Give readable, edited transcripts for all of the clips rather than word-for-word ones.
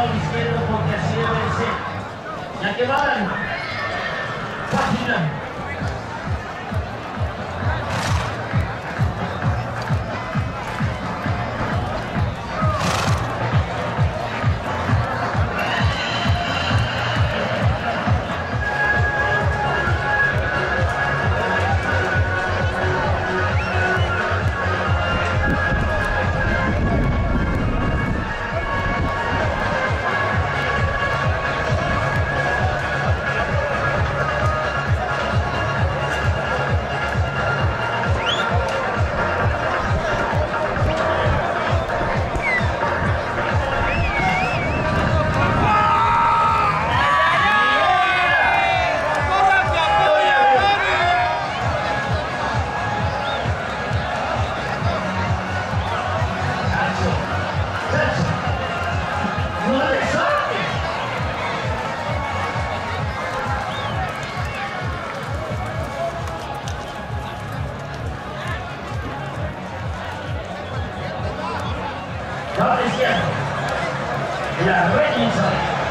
lado izquierdo porque así debe ser. Ya que van. Página. La reinicia.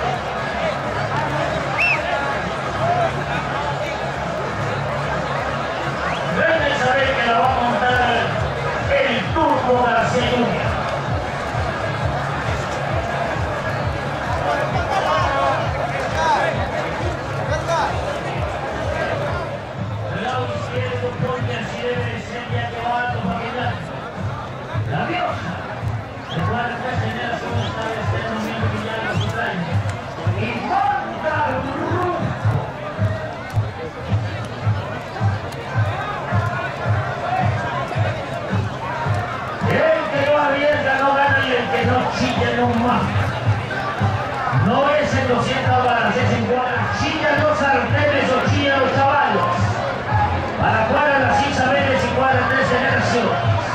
Deben saber que la va a montar el Turco García Junior. El lado izquierdo porque así debe ser, ya que va a tomar la diosa. De cuarta generación está este domingo Villalba Sutraña. Y monta Rumbo. El que no avienta no gana y el que no chilla no mata. No es en 200 varas, es en cuadras. Chillan los sartenes o chillan los caballos. Para cuadras las Isabeles y cuadras 3 generaciones.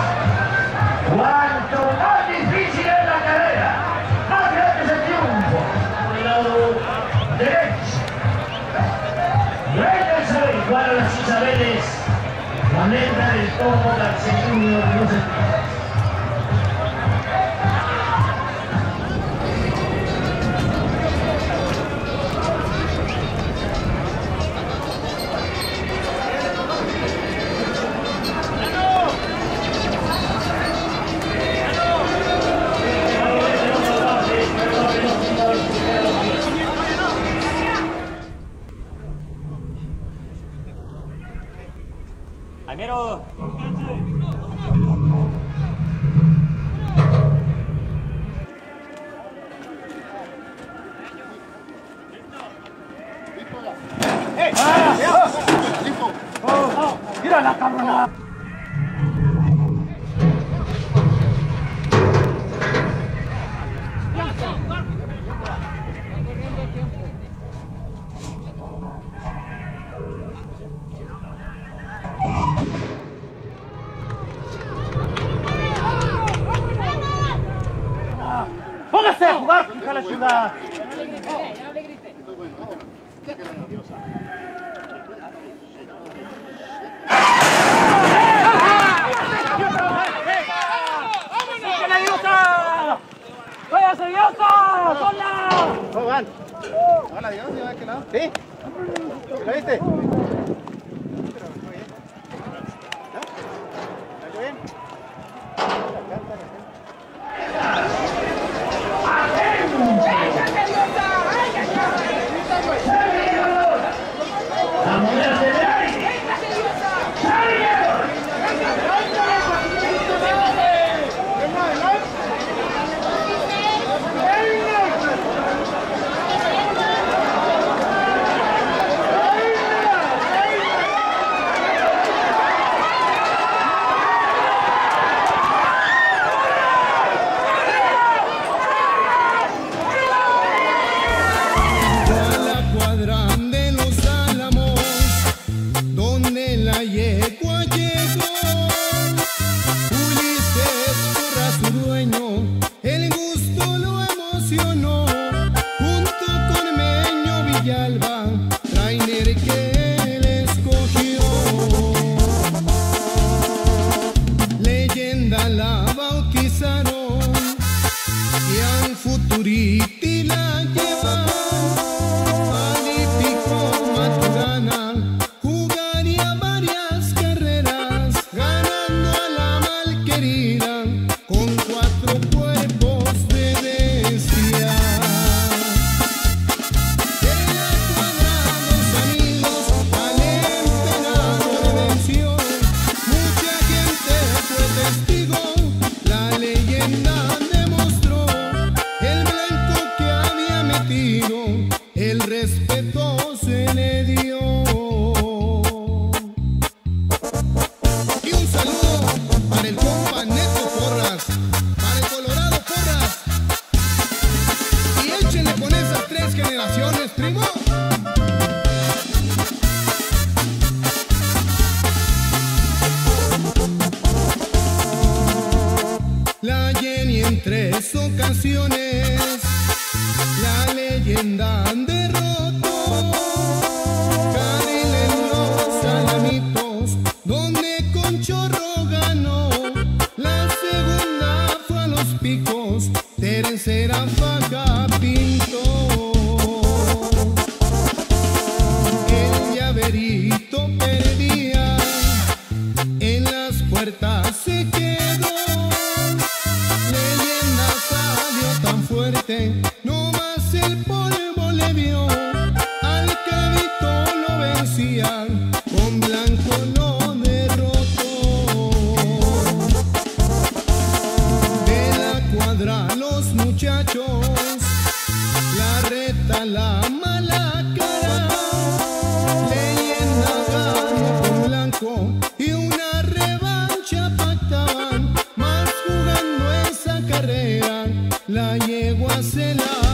Cuanto más difícil es la carrera, más grande es el triunfo. Por el lado derecho. Reina Isabel, para las Isabeles, maneja el Turco García Junior, no se Almero. ¡Mira la cabrona! ¡Póngase a jugar, hija de la ciudad! ¡La diosa! ¡Váyase, diosa! ¡Sola! ¿Cómo van? ¿Va la diosa? ¿Va de qué lado? ¿Sí? ¿La viste? ¿Está bien? ¡La moneda del aire! Villalba, trainer que él escogió. Leyenda la bautizaron y al Futurity la ocasiones, primo. La Jenny en 3 ocasiones la leyenda derrotó. Karil en los Alamitos, donde con Chorro ganó. La segunda fue a Los Picos, tercera Faja Pinto. El llaverito perdía, en las puertas se quedó. Leyenda salió tan fuerte, no más el polvo le vio. Al Cabito lo vencían, con Blanco lo derrotó. De la cuadra los muchachos, la reta la mala cara. Leyenda ganó con Blanco y una revancha pactaban, más jugando esa carrera la yegua se la